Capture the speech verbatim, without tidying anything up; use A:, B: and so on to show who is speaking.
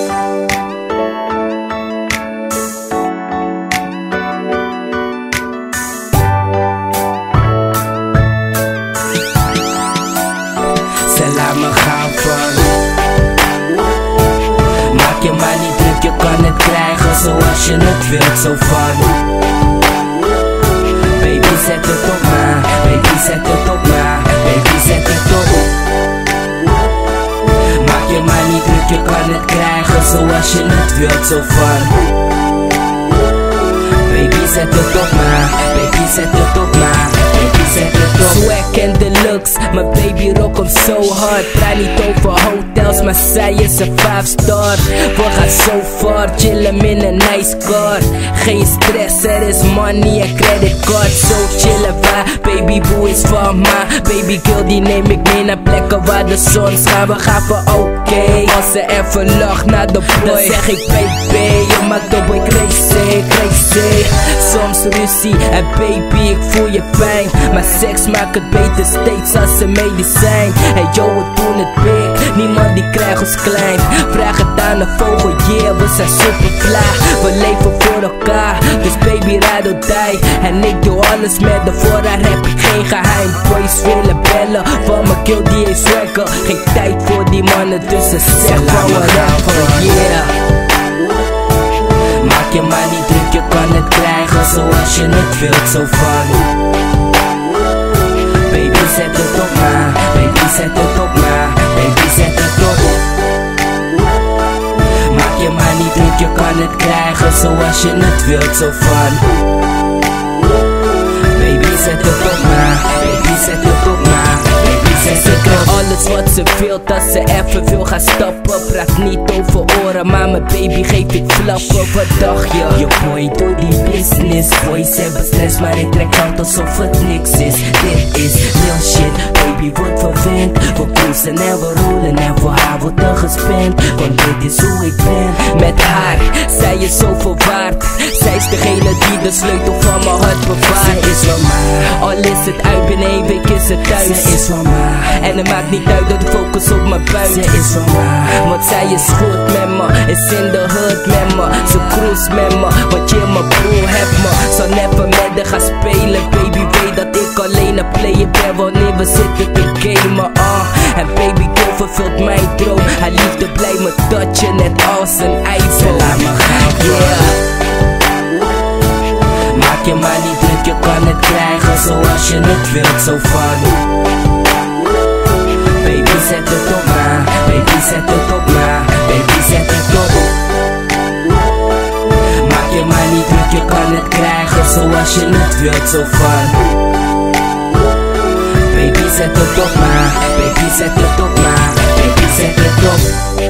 A: Laat me gaan van. Maak je maar niet druk, je kan het krijgen zoals je het wilt, zo van. Baby zet het op maar, baby zet het op maar, baby zet het op. Maak je maar niet druk, je kan het krijgen zoals je het wilt, zo van. Baby zet het op maar, baby zet het op maar, baby zet het op. Swag en deluxe, mijn baby rock hem zo hard. Praat niet over hotels, maar zij is een five star. We gaan zo far, chillen in een nice car. Geen stress, er is money en creditcard. Zo chillen wij, baby boy is van mij. Baby girl die neem ik mee naar plekken waar de zon schijnt. We gaan voor oké, okay. Als ze even lacht naar de boy, dan zeg ik baby, je maakt de boy crazy, crazy. Soms ruzie en baby ik voel je pijn, maar seks maakt het beter steeds als een medicijn. Hey yo, we doen het big, niemand die krijgt ons klein. Vraag het aan de vogel, yeah, we zijn super fly. We leven voor elkaar, dus baby ride or die. En ik doe alles met de voorraad, heb ik geen geheim. Boys willen bellen, van mijn kill die is swagger. Geen tijd voor die mannen, dus ze zeggen van me rapper, yeah. Maak je maar niet druk, je kan het krijgen zoals je het wilt, zo van. Baby zet het op maar, baby zet het op maar, baby zet het op. Maak je maar niet druk, je kan het krijgen zoals je het wilt, zo van. Baby zet het op maar, baby zet het op maar, baby zet het op. Alles wat ze wilt, als ze even wil gaan stappen. Praat niet over oren, maar mijn baby geef ik flappen. Wat dacht je? Je boy doet die business. Boys hebben stress, maar ik trek out alsof het niks is. Dit is real shit, baby wordt verwend. We cruisen en we rollen en voor haar wordt er gespend. Want dit is hoe ik ben met haar. Zij is zoveel waard. Zij is degene die de sleutel van mijn hart bewaart. Zij is van mij, al is het uit binnen één week is het thuis. Zij is van mij, en het maakt niet uit dat ik focus op mijn buik. Zij is van mij, want zij is goed met me, is in de hood met me. Ze cruise met me, want je mijn broer hebt me. Zal never met haar gaan spelen, baby weet dat ik alleen een player ben wanneer we zitten te gamen. uh. En baby girl vervult mijn droom, haar liefde blijft me touchen net als een iPhone. Laat me gaan, yeah. Maak je maar niet druk, je kan het krijgen zoals je het wilt, zo van. Baby zet het op maar, baby zet het op maar, baby zet het op. Maak je maar niet druk, je kan het krijgen zoals je het wilt, zo van. Baby zet het op maar, baby zet het op maar, baby zet het op.